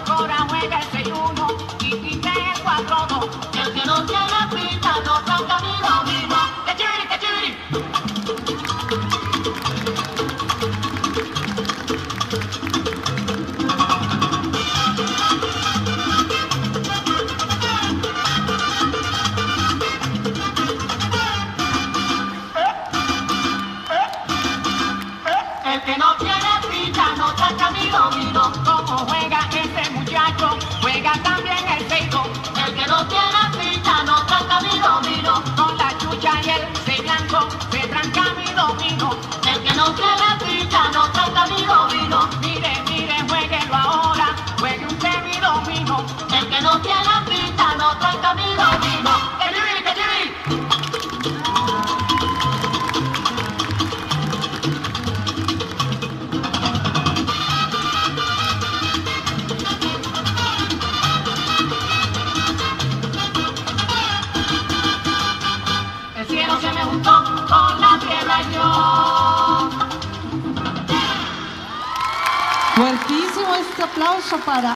Cora juega el 6-1 y Tite el 4-2. El que no tiene ficha no tranca mi dominó. ¡Que chiviri, que chiviri! El que no tiene ficha no tranca mi dominó. Como juega ese muchacho, juega también el 6-2. El que no tiene ficha no tranca mi dominó. Con la chucha y el 6 blanco, se tranca mi domino. El que no tiene ficha no tranca mi dominó. Mire, mire, jueguelo ahora, juegue usted mi domino. El que no tiene ficha no tranca mi dominó. ¡Que chiviri, que chiviri! El cielo se me juntó con la tierra y yo. Fuertísimo este aplauso para